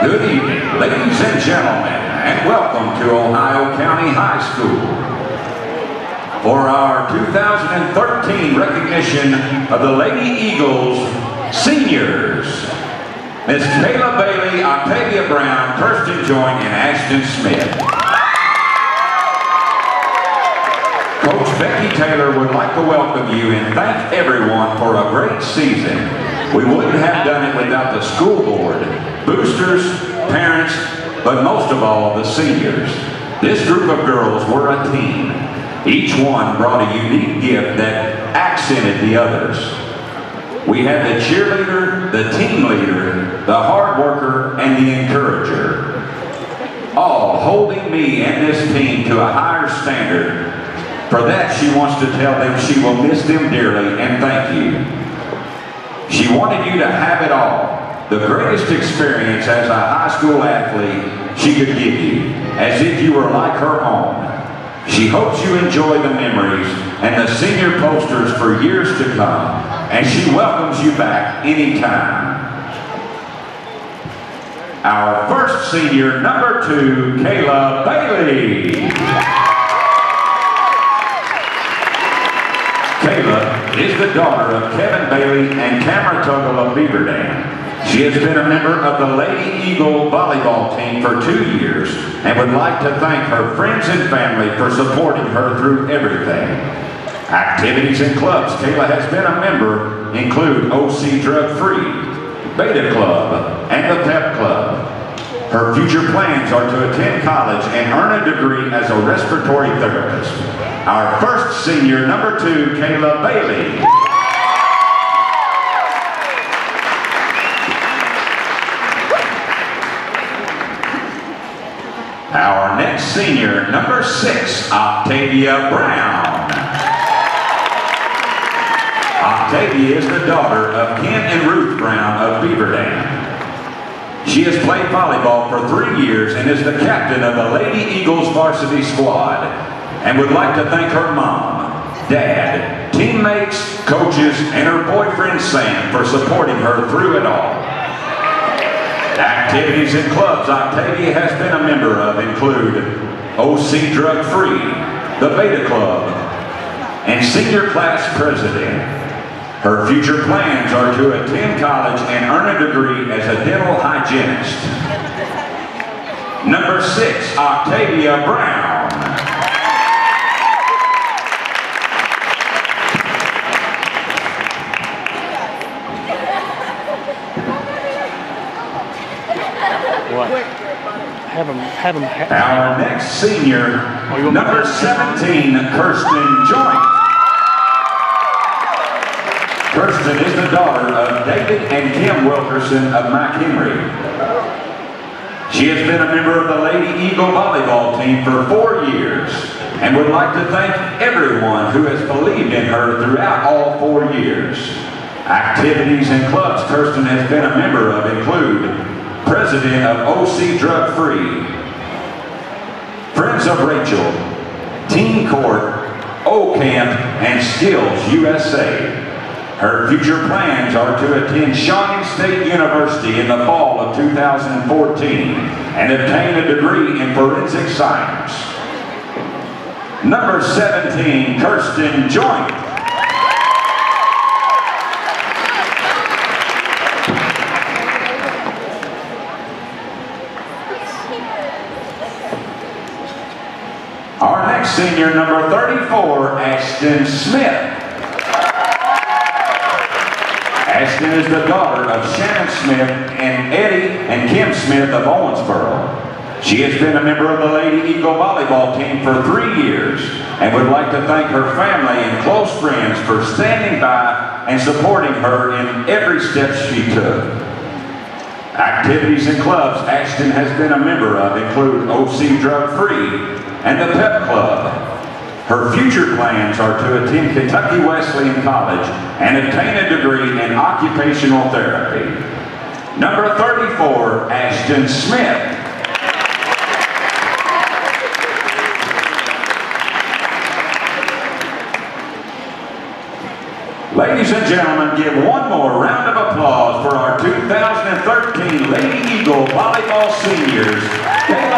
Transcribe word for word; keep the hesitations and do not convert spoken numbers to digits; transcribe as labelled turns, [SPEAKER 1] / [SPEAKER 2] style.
[SPEAKER 1] Good evening, ladies and gentlemen, and welcome to Ohio County High School for our two thousand thirteen recognition of the Lady Eagles seniors. Miss Kayla Bailey, Octavia Brown, Kirsten Joint, and Ashton Smith. Coach Becky Taylor would like to welcome you and thank everyone for a great season. We wouldn't have done it without the school board, boosters, parents, but most of all, the seniors. This group of girls were a team. Each one brought a unique gift that accented the others. We had the cheerleader, the team leader, the hard worker, and the encourager, all holding me and this team to a higher standard. For that, she wants to tell them she will miss them dearly and thank you. She wanted you to have it all, the greatest experience as a high school athlete she could give you, as if you were like her own. She hopes you enjoy the memories and the senior posters for years to come, and she welcomes you back anytime. Our first senior, number two, Kayla Bailey. Kayla is the daughter of Kevin Bailey and Tamara Tuggle of Beaver Dam. She has been a member of the Lady Eagle volleyball team for two years and would like to thank her friends and family for supporting her through everything. Activities and clubs Kayla has been a member include O C Drug Free, Beta Club, and the Pep Club. Her future plans are to attend college and earn a degree as a respiratory therapist. Our first senior, number two, Kayla Bailey. Our next senior, number six, Octavia Brown. Octavia is the daughter of Ken and Ruth Brown of Beaver Dam. She has played volleyball for three years and is the captain of the Lady Eagles varsity squad and would like to thank her mom, dad, teammates, coaches, and her boyfriend Sam for supporting her through it all. Activities and clubs Octavia has been a member of include O C Drug Free, the Beta Club, and Senior Class President. Her future plans are to attend college and earn a degree as a dental hygienist. Number six, Octavia Brown.
[SPEAKER 2] What? Have them, have them. Ha
[SPEAKER 1] Our next senior,
[SPEAKER 2] oh,
[SPEAKER 1] number seventeen, Kirsten Joint. Kirsten is the daughter of David and Kim Wilkerson of McHenry. She has been a member of the Lady Eagle volleyball team for four years and would like to thank everyone who has believed in her throughout all four years. Activities and clubs Kirsten has been a member of include President of O C Drug Free, Friends of Rachel, Teen Court, O Camp, and Skills U S A. Her future plans are to attend Shawnee State University in the fall of two thousand fourteen and obtain a degree in forensic science. Number seventeen, Kirsten Joint. Our next senior, number thirty-four, Ashton Smith. Ashton is the daughter of Shannon Smith and Eddie and Kim Smith of Owensboro. She has been a member of the Lady Eagle volleyball team for three years and would like to thank her family and close friends for standing by and supporting her in every step she took. Activities and clubs Ashton has been a member of include O C Drug Free and the Pep Club. Her future plans are to attend Kentucky Wesleyan College and obtain a degree in occupational therapy. Number thirty-four, Ashton Smith. Ladies and gentlemen, give one more round of applause for our two thousand thirteen Lady Eagle Volleyball Seniors.